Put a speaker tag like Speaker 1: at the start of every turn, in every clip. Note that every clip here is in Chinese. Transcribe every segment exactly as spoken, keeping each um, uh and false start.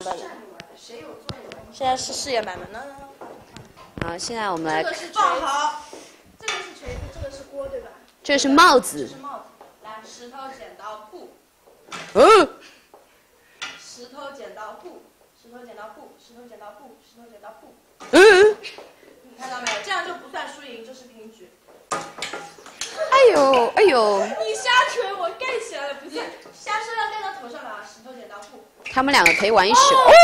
Speaker 1: 本的。现在是试验版本呢。
Speaker 2: 好，现在我们来。
Speaker 3: 这个是锤子，这个是锤子，这个是锅，对吧？
Speaker 2: 这是帽子。
Speaker 1: 这是帽子。来，石头剪刀布。
Speaker 2: 嗯。
Speaker 1: 石头剪刀布，石头剪刀布，石头剪刀布，石头剪刀布。
Speaker 2: 嗯。
Speaker 1: 你看到没有？这样就不算输赢，就是平局。
Speaker 2: 哎呦哎呦！
Speaker 3: 你瞎锤，我盖起来了，不算。
Speaker 1: 瞎说要盖到头上的啊！石头剪刀布。
Speaker 2: 他们两个可以玩一宿。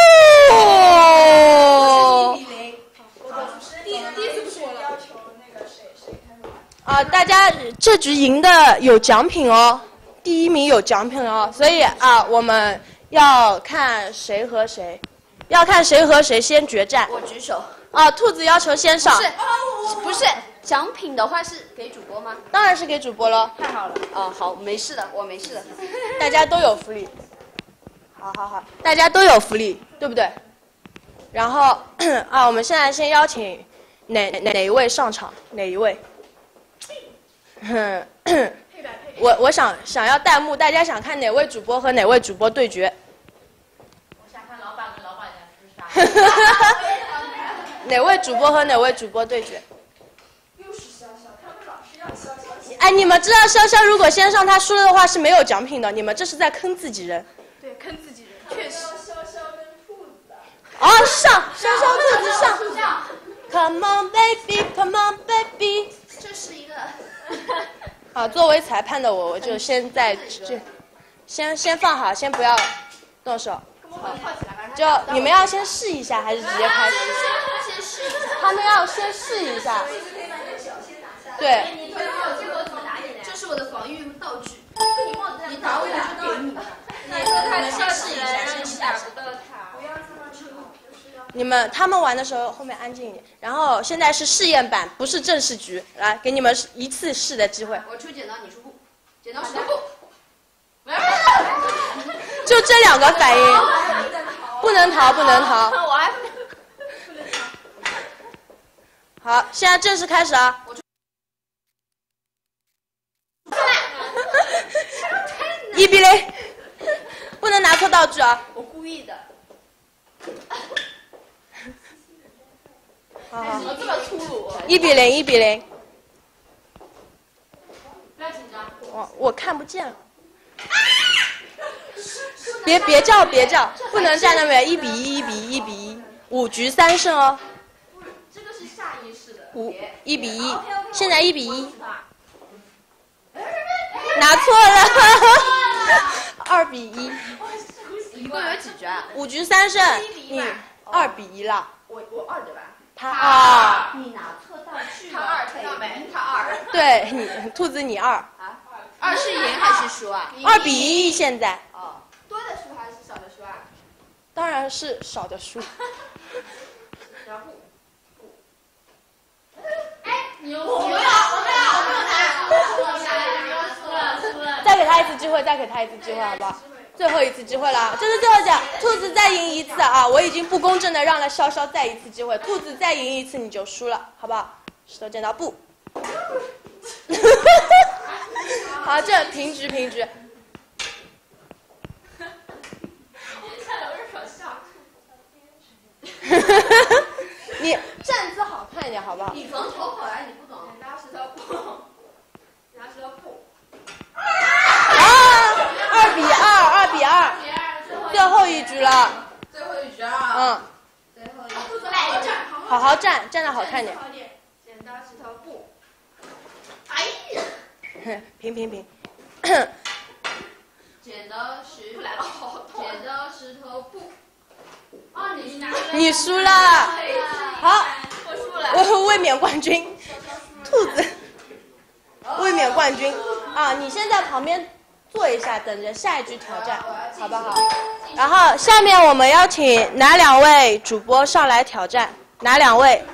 Speaker 1: 哦。一比零。
Speaker 3: 第第一次不是我要求那个谁谁开始玩。
Speaker 1: 啊，大家这局赢的有奖品哦，第一名有奖品哦，所以啊，我们要看谁和谁，要看谁和谁先决战。
Speaker 2: 我举手。
Speaker 1: 啊，兔子要求先上。
Speaker 2: 不是，不是，奖品的话是给主播吗？
Speaker 1: 当然是给主播喽。
Speaker 2: 太好了。哦，好，没事的，我没事的。
Speaker 1: 大家都有福利。好好好，大家都有福利，对不对？然后啊，我们现在先邀请哪哪哪一位上场？哪一位？我我想想要弹幕，大家想看哪位主播和哪位主播对决？
Speaker 4: 我想看老板跟老板娘厮杀。
Speaker 1: 哪位主播和哪位主播对决？
Speaker 3: 又是潇潇，他们老是要潇潇。
Speaker 1: 哎，你们知道潇潇如果先上他输了的话是没有奖品的，你们这是在坑自己人。
Speaker 3: 对，坑自己人，确实。潇潇跟兔子。
Speaker 1: 哦，上，潇潇兔子上。Come on baby, come on baby。
Speaker 2: 这是一个。
Speaker 1: 好，作为裁判的我，我就先在这，先先放好，先不要动手。好，就你们要先试一下，还是直接开始？
Speaker 2: 先试一下。
Speaker 1: 他们要先试一下。对。
Speaker 2: 你推我，结果怎么打你的？这是我的防御道具。你帽子，你打我，我就给你。
Speaker 1: 你们先试一下，先试一下。
Speaker 3: 不要这么吃苦，就是要。
Speaker 1: 你们他们玩的时候后面安静一点。然后现在是试验版，不是正式局，来给你们一次试的机会。
Speaker 2: 我出剪刀，你出布。剪刀石头布。
Speaker 1: 就这两个反应，不能逃，不能逃。
Speaker 2: 我还不
Speaker 3: 能逃。
Speaker 1: 好，现在正式开始啊！一比零，不能拿错道具啊！
Speaker 2: 我故意的。
Speaker 1: 好好。
Speaker 2: 怎么这么粗鲁？
Speaker 1: 一比零，一比零。
Speaker 4: 不要紧张。
Speaker 1: 我我看不见了。别别叫别叫，不能站那边。一比一，一比一，一比一，五局三胜哦。
Speaker 4: 这个是下意识的。
Speaker 1: 五一比一，现在一比一。拿错了，二比一。
Speaker 2: 一共有几局啊？
Speaker 1: 五局三胜，你二比一了。
Speaker 2: 我我二对吧？
Speaker 1: 他二。
Speaker 2: 你拿错道具了。
Speaker 4: 他二，听到没？他二。
Speaker 1: 对你，兔子你二。
Speaker 2: 啊？二是赢还是输啊？
Speaker 1: 二比一现在。
Speaker 2: 哦。
Speaker 4: 多的输还是少的输啊？
Speaker 1: 当然是少的输。
Speaker 4: 然后。哎，牛！我没有，我没有，我没有拿。输了，输了。
Speaker 1: 再给他一次机会，再给他一次机会，好不好？最后一次机会了，这是最后奖。兔子再赢一次啊！我已经不公正的让了潇潇再一次机会，兔子再赢一次你就输了，好不好？石头剪刀布。好，这平局平局。你站姿好看一点，好不好？
Speaker 2: 你从头跑来，你不懂。
Speaker 4: 剪刀石头布，剪刀石头布。
Speaker 1: 啊！二比二，二比二，最后一局了。
Speaker 4: 最后一局啊！
Speaker 1: 嗯。
Speaker 4: 最后一局。来站，
Speaker 1: 好好站，站得好看点。
Speaker 4: 剪刀石头布。
Speaker 2: 哎呀！
Speaker 1: 平平平。
Speaker 4: 剪刀石，不来了，好痛。剪刀石头布。哦，你拿。
Speaker 1: 你输了。好，
Speaker 4: 我输了。
Speaker 1: 我卫冕冠军，兔子，卫冕冠军啊！你先在旁边坐一下，等着下一局挑战，好不好？然后下面我们邀请哪两位主播上来挑战？哪两位？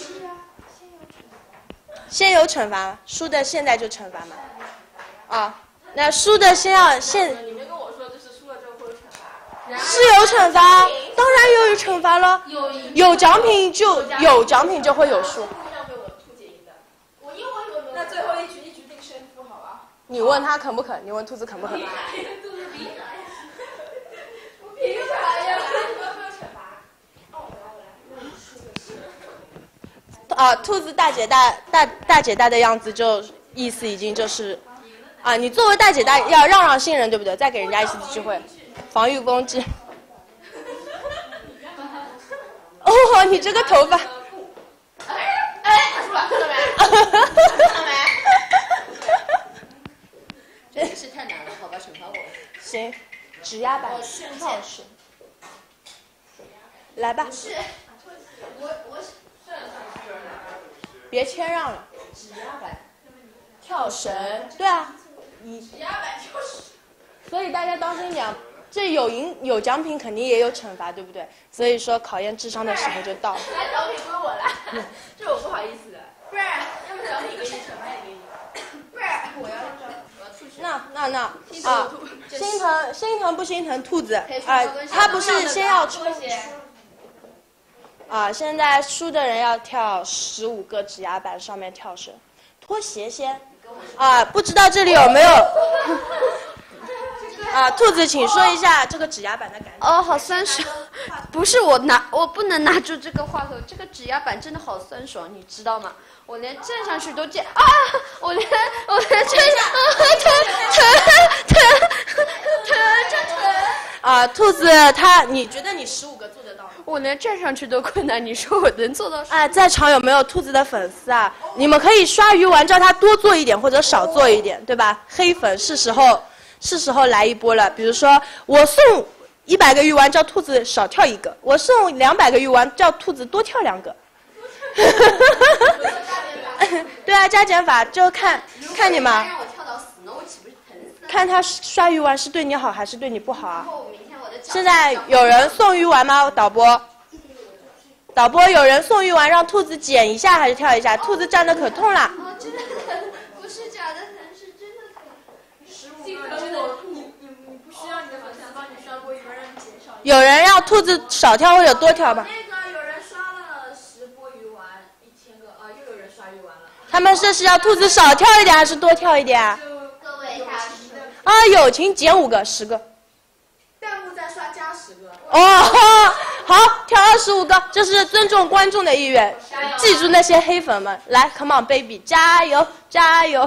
Speaker 1: 先有惩罚，输的现在就惩罚嘛。啊，那输的先要现。
Speaker 4: 你没跟我说，就是输了之后会有惩罚。
Speaker 1: 是有惩罚，当然有惩罚了。
Speaker 4: 有
Speaker 1: 有奖品就有奖品就会有输。
Speaker 4: 让给我兔姐赢的。我因为我有。
Speaker 3: 那最后一局一局定胜负，好吧？
Speaker 1: 你问他肯不肯？你问兔子肯不肯？
Speaker 4: 兔子比。
Speaker 3: 我凭啥呀？
Speaker 1: 啊，兔子大姐大大大姐大的样子就意思已经就是，啊，你作为大姐大要让让新人，对不对？再给人家一次机会，防御攻击。哦，你这个头发。
Speaker 2: 哎，哎，他输了，看到没？看到没？真的是太难了，好吧，惩罚我。
Speaker 1: 行，指压板跳绳。来吧。
Speaker 2: 是，我我
Speaker 1: 别谦让了。
Speaker 2: 指压板，
Speaker 1: 跳绳。对啊。你
Speaker 2: 指压板跳绳。
Speaker 1: 所以大家当心点，这有赢有奖品，肯定也有惩罚，对不对？所以说考验智商的时候就到了。
Speaker 2: 来，奖品归我来，这我不好意思的。不是，要不奖品给你，惩罚也给你。不是，我要我要出去。
Speaker 1: 那那那啊，心疼心疼不心疼兔子啊？他不是先要抽啊？现在输的人要跳十五个指压板上面跳绳，脱鞋先啊？不知道这里有没有？啊，兔子，请说一下这个指压板的感觉。
Speaker 2: 哦，好酸爽！不是我拿，我不能拿住这个话筒，这个指压板真的好酸爽，你知道吗？我连站上去都站啊！我连我连站上疼疼疼疼着疼！
Speaker 1: 啊，兔子，他你觉得你十五个做得到吗？
Speaker 2: 我连站上去都困难，你说我能做到？
Speaker 1: 哎，在场有没有兔子的粉丝啊？你们可以刷鱼丸，叫他多做一点或者少做一点，对吧？黑粉是时候。是时候来一波了，比如说我送一百个鱼丸，叫兔子少跳一个；我送两百个鱼丸，叫兔子多跳两个。对啊，加减法就看看你嘛。看他刷鱼丸是对你好还是对你不好啊？现在有人送鱼丸吗？导播，导播有人送鱼丸，让兔子减一下还是跳一下？兔子站得可痛了。
Speaker 2: 不是假的疼，是真的疼。
Speaker 1: 有人让兔子少跳或者多跳吗？
Speaker 3: 那个有人刷了十波鱼丸，一千个啊，又有人刷鱼丸了。
Speaker 1: 他们这是要兔子少跳一点还是多跳一点啊？
Speaker 2: 各位大师。
Speaker 1: 啊，友情减五个，十个。
Speaker 3: 弹幕再刷加十个。
Speaker 1: 哦，好，跳二十五个，这是尊重观众的意愿。记住那些黑粉们，来 ，Come on baby， 加油加油！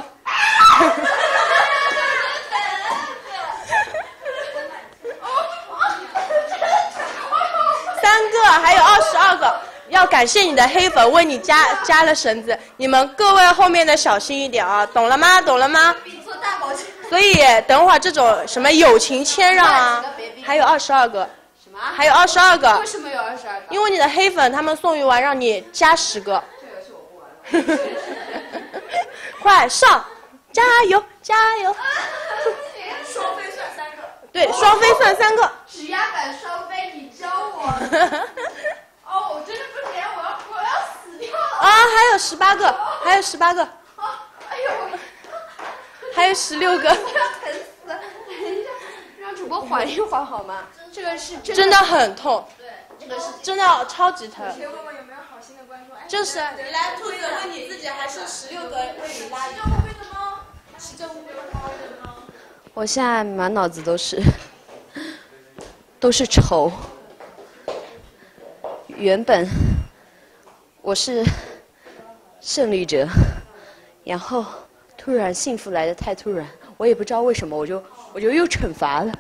Speaker 1: 三个，还有二十二个，要感谢你的黑粉为你加加了绳子，你们各位后面的小心一点啊，懂了吗？懂了吗？所以等会儿这种什么友情谦让啊，还有二十二个，
Speaker 2: 什么？
Speaker 1: 还有二十二个。
Speaker 2: 为什么有二十二个？
Speaker 1: 因为你的黑粉他们送鱼丸让你加十个。
Speaker 2: 这个是我不玩了。
Speaker 1: 快上，加油加油！
Speaker 3: 双飞算三个。
Speaker 1: 对，双飞算三个。
Speaker 2: 指压板双飞，你教我。哦，我真的不行，我要我要死掉了。
Speaker 1: 啊，还有十八个，还有十八个。
Speaker 2: 啊，哎呦！
Speaker 1: 还有十六个。
Speaker 2: 要疼死了！等一下，让主播缓一缓好吗？这个是真的
Speaker 1: 真的很痛。
Speaker 2: 对，这个是
Speaker 1: 真的超级疼。
Speaker 3: 可以问问有没有好心的观众？
Speaker 1: 就是你来兔子为你自己，还是十六个为你拉一个？骑着乌龟的猫的猫。
Speaker 2: 我现在满脑子都是都是愁。原本我是胜利者，然后突然幸福来得太突然，我也不知道为什么，我就我就又惩罚了。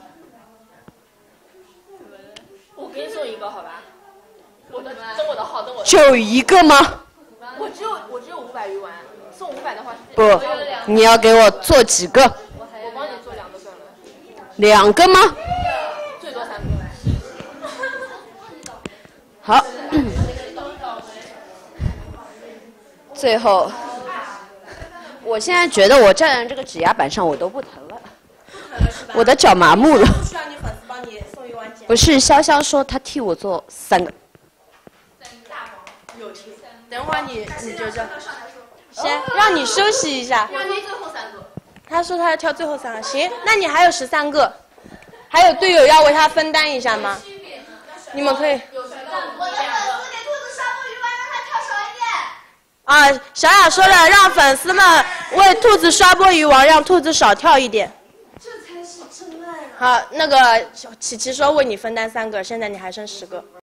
Speaker 4: 我给你送一个好吧？我的登我的号，登我的。
Speaker 2: 就一个吗？
Speaker 4: 我只有我只有五百鱼丸，送五百的话是。
Speaker 2: 不，你要给我做几个？
Speaker 4: 我帮你做两个算了。
Speaker 2: 两个吗？
Speaker 4: 最多三个。
Speaker 2: 好。最后，我现在觉得我站在这个指压板上我都不疼了，我的脚麻木了。
Speaker 1: 不需要你粉丝帮你送一碗减。
Speaker 2: 不是，潇潇说他替我做三个。
Speaker 1: 友情。等会儿你你就这，先让你休息一下。
Speaker 2: 让你最后三个。
Speaker 1: 他说他要挑最后三个，行，那你还有十三个，还有队友要为他分担一下吗？你们可以。
Speaker 3: 我的粉丝给兔子刷波鱼丸，让他跳少一点。
Speaker 1: 啊，小雅说了，让粉丝们为兔子刷波鱼丸，让兔子少跳一点。
Speaker 3: 这才是真爱啊！
Speaker 1: 好，那个琪琪说为你分担三个，现在你还剩十个。